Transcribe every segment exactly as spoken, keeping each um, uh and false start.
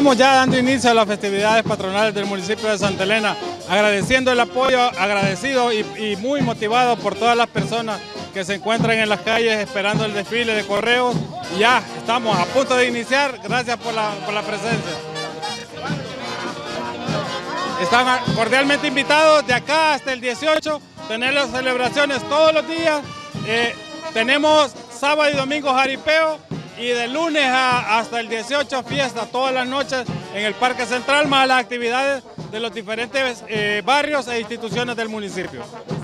estamos ya dando inicio a las festividades patronales del municipio de Santa Elena, agradeciendo el apoyo, agradecido y, y muy motivado por todas las personas que se encuentran en las calles esperando el desfile de correos. Ya estamos a punto de iniciar, gracias por la, por la presencia. Están cordialmente invitados de acá hasta el dieciocho, tener las celebraciones todos los días. Eh, tenemos sábado y domingo jaripeo y de lunes a, hasta el dieciocho fiesta todas las noches en el Parque Central, más las actividades de los diferentes eh, barrios e instituciones del municipio.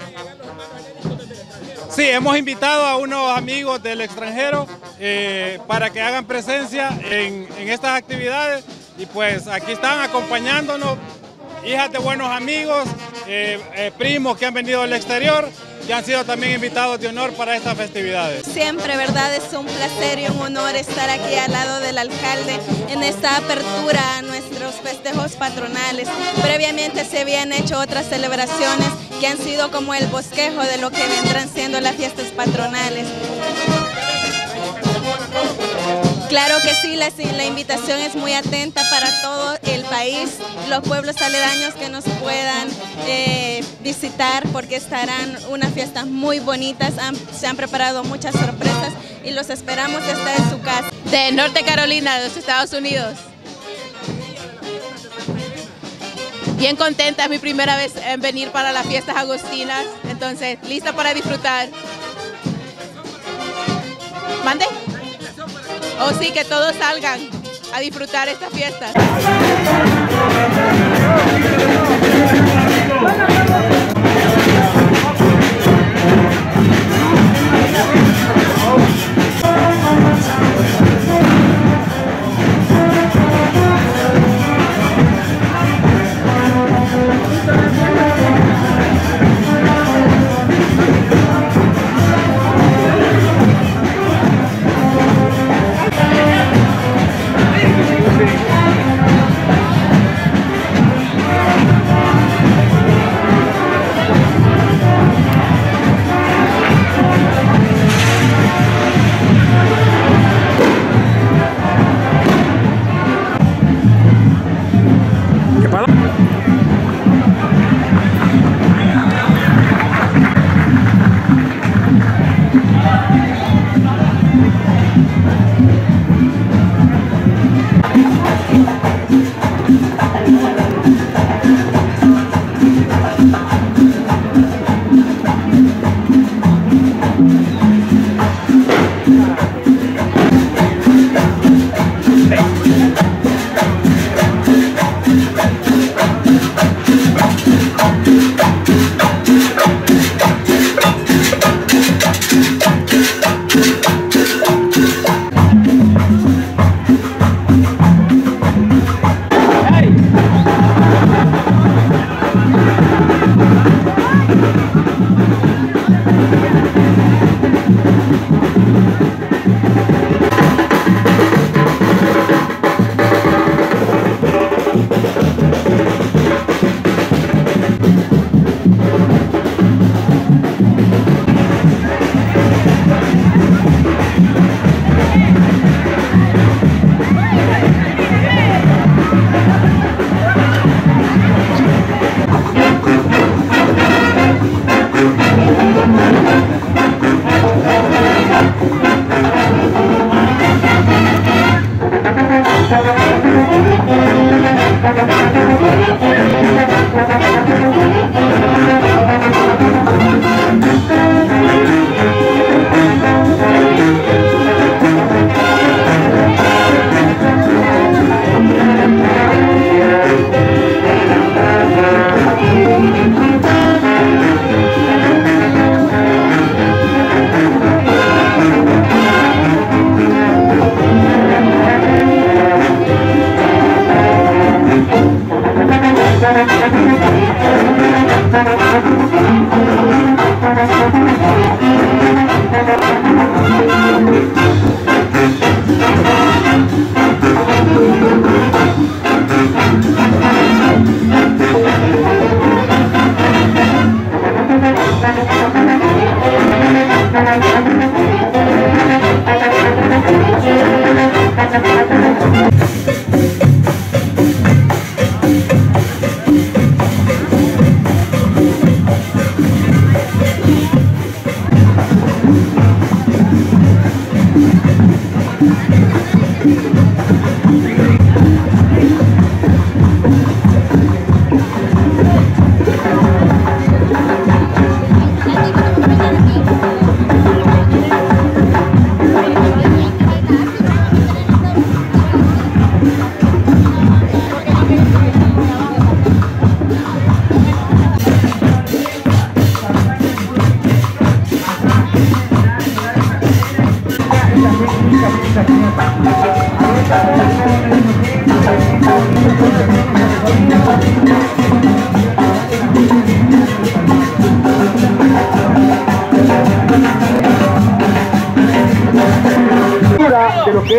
Sí, hemos invitado a unos amigos del extranjero eh, para que hagan presencia en, en estas actividades y pues aquí están acompañándonos. Hijas de buenos amigos, eh, eh, primos que han venido del exterior, que han sido también invitados de honor para estas festividades. Siempre, ¿verdad? Es un placer y un honor estar aquí al lado del alcalde en esta apertura a nuestros festejos patronales. Previamente se habían hecho otras celebraciones que han sido como el bosquejo de lo que vendrán siendo las fiestas patronales. Claro que sí, la, la invitación es muy atenta para todo el país, los pueblos aledaños que nos puedan eh, visitar porque estarán unas fiestas muy bonitas, han, se han preparado muchas sorpresas y los esperamos estar en su casa. De Norte Carolina, de los Estados Unidos. Bien contenta, es mi primera vez en venir para las fiestas agostinas, entonces lista para disfrutar. ¿Mande? Oh sí, que todos salgan a disfrutar esta fiesta. Thank you.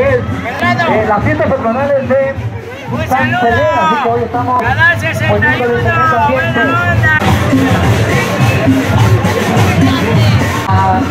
es eh, las fiestas patronales de San Selena, así que hoy estamos poniendo el ambiente. Ah,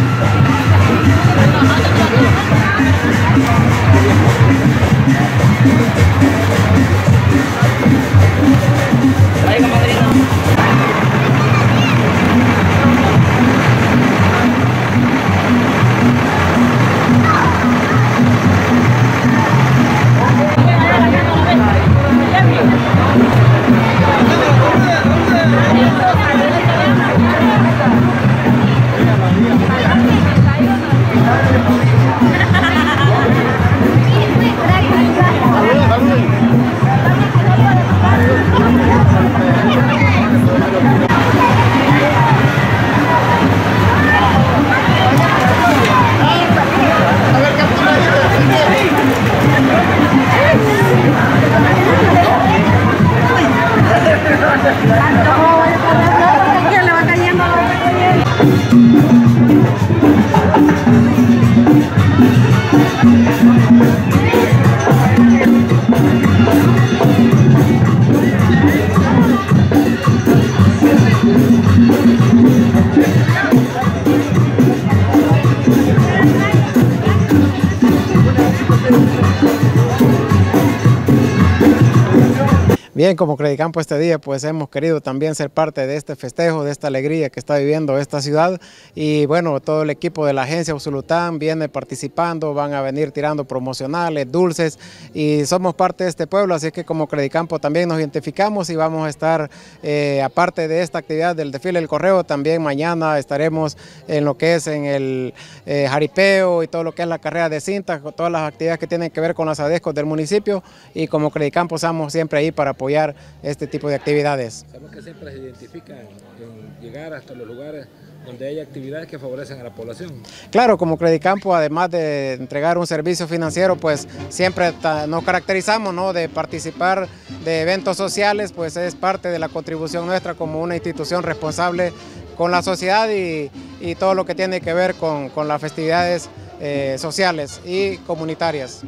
Bien, como Credicampo este día, pues hemos querido también ser parte de este festejo, de esta alegría que está viviendo esta ciudad. Y bueno, todo el equipo de la agencia Usulután viene participando, van a venir tirando promocionales, dulces, y somos parte de este pueblo, así que como Credicampo también nos identificamos y vamos a estar, eh, aparte de esta actividad del desfile del correo, también mañana estaremos en lo que es en el eh, jaripeo y todo lo que es la carrera de cintas, con todas las actividades que tienen que ver con las ADESCOS del municipio, y como Credicampo estamos siempre ahí para apoyar este tipo de actividades. Sabemos que siempre se identifican en llegar hasta los lugares donde hay actividades que favorecen a la población. Claro, como Credicampo, además de entregar un servicio financiero, pues siempre nos caracterizamos, ¿no?, de participar de eventos sociales, pues es parte de la contribución nuestra como una institución responsable con la sociedad y, y todo lo que tiene que ver con, con las festividades eh, sociales y comunitarias.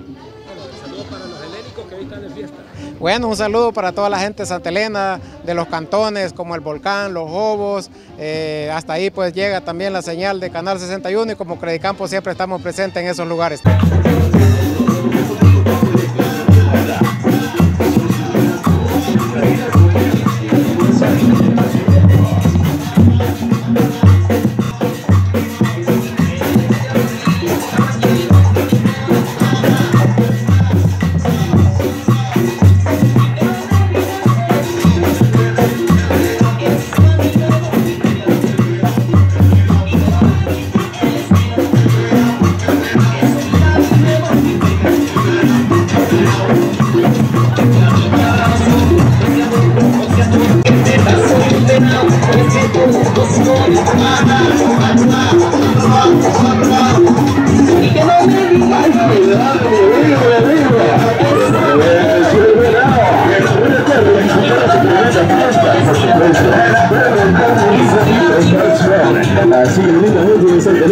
Bueno, un saludo para toda la gente de Santa Elena, de los cantones como El Volcán, Los Jobos, eh, hasta ahí pues llega también la señal de Canal sesenta y uno y como Credicampo siempre estamos presentes en esos lugares. Así,